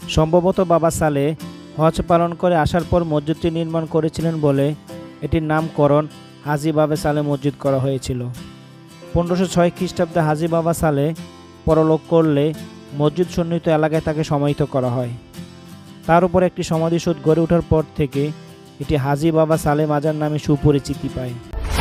সম্ভবত বাবা সালে হজ পালন করে আসার পর মসজিদটি নির্মাণ করেছিলেন বলে এটির নামকরণ হাজি বাবা সালে মসজিদ করা হয়েছিল। 1506 খ্রিস্টাব্দে হাজি বাবা সালে পরলোক করলে মসজিদ সন্নিহিত এলাকায় তাকে সমাহিত করা হয়। তার উপর একটি সমাধিসৌধ গড়ে ওঠার পর থেকে এটি হাজি বাবা সালে মাজার নামে সুপরিচিতি পায়।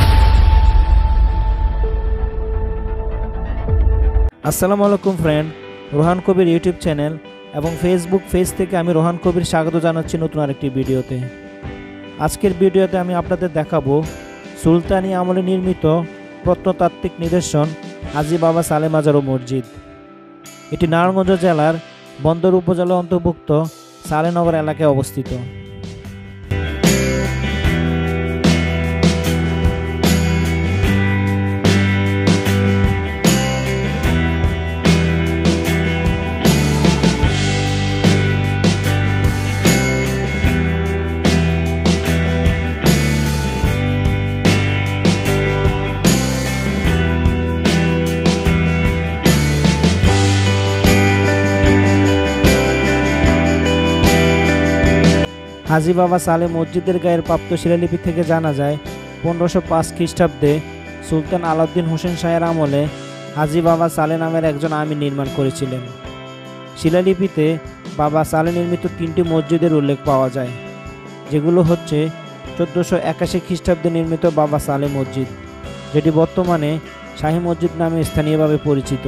আসসালামু আলাইকুম friend, Rohan Kabir YouTube channel এবং ফেসবুক পেজ থেকে আমি রোহান কবির স্বাগত জানাচ্ছি নতুন আরেকটি ভিডিওতে। আজকের ভিডিওতে আমি আপনাদের দেখাবো সুলতানি আমলে নির্মিত প্রত্নতাত্ত্বিক নিদর্শন হাজি বাবা সালে মাজার ও মসজিদ। এটি নারায়ণগঞ্জ জেলার বন্দর উপজেলার অন্তর্ভুক্ত সালেহ নগর এলাকায় অবস্থিত। হাজি বাবা সালে মসজিদের গায়ের প্রাপ্ত শিলালিপি থেকে জানা যায় 1505 খ্রিস্টাব্দে সুলতান আলাউদ্দিন হুসেন শাহের আমলে হাজি বাবা সালে নামের একজন আমির নির্মাণ করেছিলেন। শিলালিপিতে বাবা সালে নির্মিত 3টি মসজিদের উল্লেখ পাওয়া যায়, যেগুলো হচ্ছে 1481 খ্রিস্টাব্দে নির্মিত বাবা সালে মসজিদ, যেটি বর্তমানে শাহি মসজিদ নামে স্থানীয়ভাবে পরিচিত।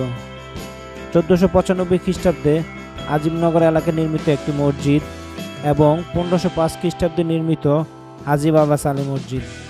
1495 খ্রিস্টাব্দে আজিম নগর এলাকায় নির্মিত একটি মসজিদ এবং 1505 খ্রিস্টাব্দে নির্মিত হাজি বাবা সালে মসজিদ।